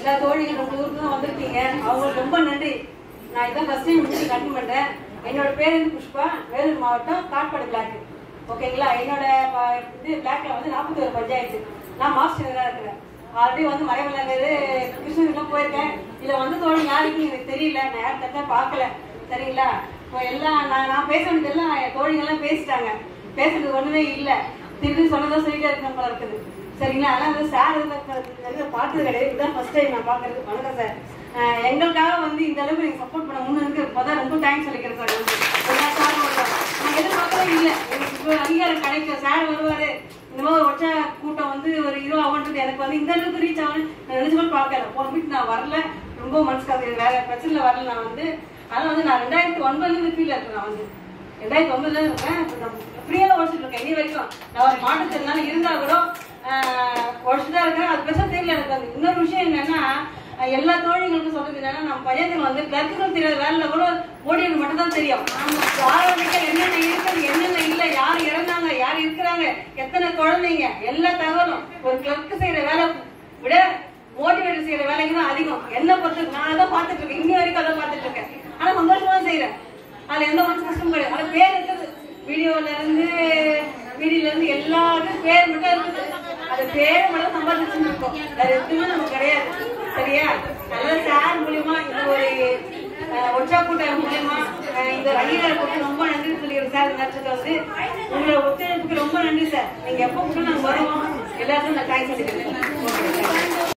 எல்லா தோழிகள் ரொம்ப தூரத்துல தான் வந்திருக்கீங்க. அவங்களுக்கு ரொம்ப நன்றி. நான் இதான் ஃபர்ஸ்ட் டைம் முடிச்சு கண்டினியூ பண்றேன். என்னோட பேர் வந்து புஷ்பா, வேலூர் மாவட்டம், காட்பாடி பிளாக். ஓகேங்களா? என்னோட இது பிளாக்ல வந்து 41 பஞ்சாயத்து. நான் மாஸ்டர் தான் இருக்கிறேன். ஆல்ரெடி வந்து மலைமலங்கிறது கிருஷ்ணகிரிலாம் போயிருக்கேன். இதுல வந்து தோழி யாருக்கும் எனக்கு தெரியல, நான் யாரும் தட்டா பார்க்கல. சரிங்களா? இப்போ எல்லாம் நான் பேச வேண்டியதெல்லாம் தோழிகள்லாம் பேசிட்டாங்க. பேசுறது ஒண்ணுமே இல்லை, திருப்பி சொன்னதான் சொல்லிட்டே இருக்க போல இருக்குது. சரிங்களா? அதனால வந்து சார் பார்த்தது கிடையாது, இதுதான் ஃபர்ஸ்ட் டைம் நான் பார்க்கறது. வணக்கம் சார். எங்களுக்காக வந்து இந்த அளவுக்கு நீங்க சப்போர்ட் பண்ண முன்னு முதல் ரொம்ப தேங்க்ஸ் சொல்லிக்கிறேன் சார். எல்லா சாரும் வருவாங்க, நான் எதிர்பார்க்கவே இல்லை. எனக்கு அங்கீகாரம் கிடைக்கும், சார் வருவாரு, இந்த மாதிரி ஒரு ஒற்றை கூட்டம் வந்து ஒரு ஹீரோ ஆகுன்றது எனக்கு வந்து இந்த அளவுக்கு ரீச் ஆகுன்னு நான் நினைச்சு கூட பார்க்கல. போன வீட்டு நான் வரல, ரொம்ப மனசுக்காக வேற பிரச்சனை வரல. நான் வந்து அதனால வந்து நான் 2009 ஃபீல் இருக்கேன். நான் வந்து 2009 இருக்கேன், ஃப்ரீயாக உழைச்சிட்டு இருக்கேன். இனி வரைக்கும் நான் ஒரு மாற்றத்தினால இருந்தா கூட உழைச்சுதான் இருக்கேன். அது பெருசாக தெரியல எனக்கு. வந்து இன்னொரு விஷயம் என்னன்னா, எல்லா தோழிகளுக்கும் சொல்றது என்னன்னா, நம்ம பையன்கள் வந்து கிளர்க்குகள் தெரியாத வேலையில கூட ஓடியது மட்டும் தான் தெரியும். ஆரோக்கியம் என்னென்ன இருக்குது, என்னென்ன இல்லை, யார் இறந்தாங்க, யார் இருக்கிறாங்க, எத்தனை குழந்தைங்க, எல்லா தகவலும் ஒரு கிளர்க்கு செய்யற வேலை விட மோட்டிவேட் செய்யற வேலைக்கு தான் அதிகம். என்ன பொறுத்து நான் அதான் பார்த்துட்டு இருக்கேன், இன்னி வரைக்கும் அதான் பார்த்துட்டு இருக்கேன். ஆனா சந்தோஷமா தான் செய்யறேன். அதுல எந்த ஒரு கஷ்டமும் கிடையாது. அது பேர் இருக்குது, வீடியோல இருந்து எல்லாருக்கும் பேர் மட்டும் இருக்குது. அது பேர் மட்டும் சம்பாதிச்சுட்டு இருக்கோம், வேற எதுவுமே நமக்கு கிடையாது. சரியா? நல்ல சார் மூலியமா இந்த ஒரு ஒற்றா கூட்டம் மூலியமா இந்த அங்கீகாரம் கொடுத்து ரொம்ப நன்றி சொல்லிக்கிறேன் சார். நட்சத்திரம் வந்து உங்களோட ஒத்துழைப்புக்கு ரொம்ப நன்றி சார். நீங்க எப்போ கூட நாங்க வருவோம், எல்லாருக்கும் நான் தேங்க்ஸ் சொல்லிக்கிறேன்.